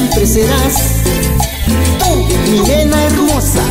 siempre serás tú, mi nena hermosa.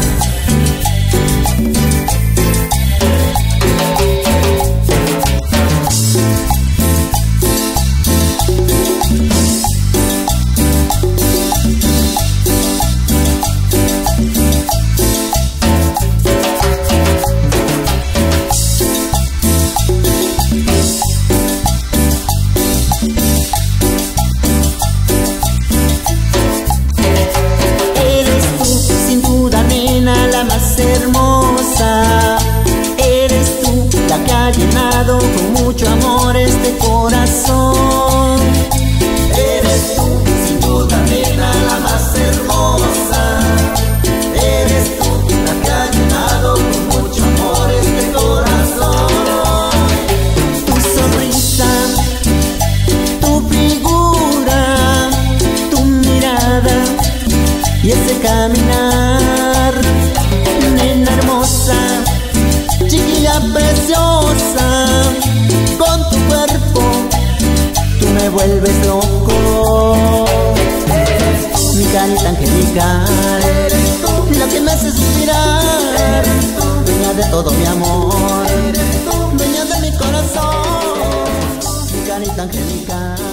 Hermosa, eres tú la que ha llenado con mucho amor este corazón. Eres tú, sin duda nena, la más hermosa. Eres tú la que ha llenado con mucho amor este corazón. Tu sonrisa, tu figura, tu mirada y ese caminar, nena hermosa, chiquilla preciosa, con tu cuerpo tú me vuelves loco. Mi carita angelical, la que me hace suspirar, dueña de todo mi amor, dueña de mi corazón. Mi carita angelical.